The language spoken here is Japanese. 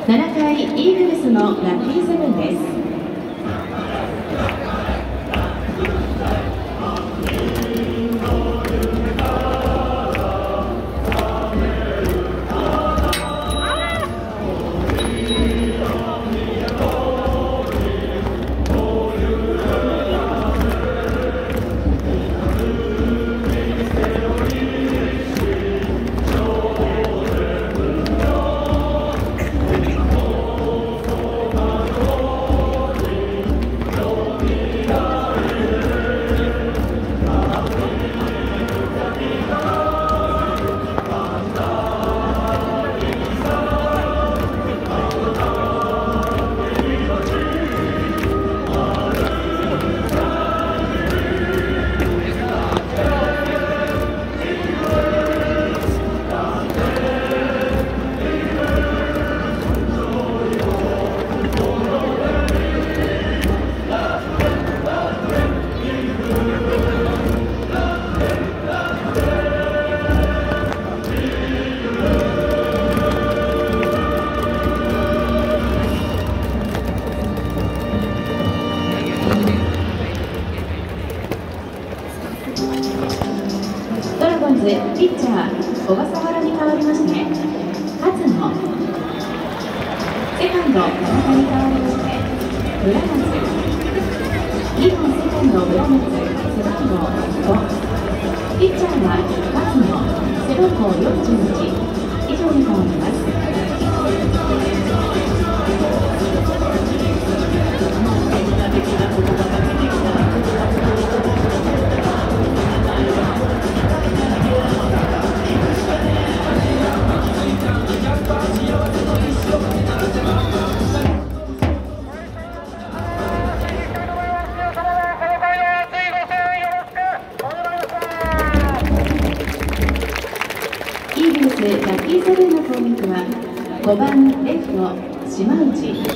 7回イーグルスのラッキーセブンです。ピッチャー小笠原に代わりまして勝野、セカンド田中に代わりまして村松、2番セカンド村松背番号5、ピッチャーは勝野背番号41以上に変わります。イーグルスラッキーセブンの攻撃は5番レフト島内。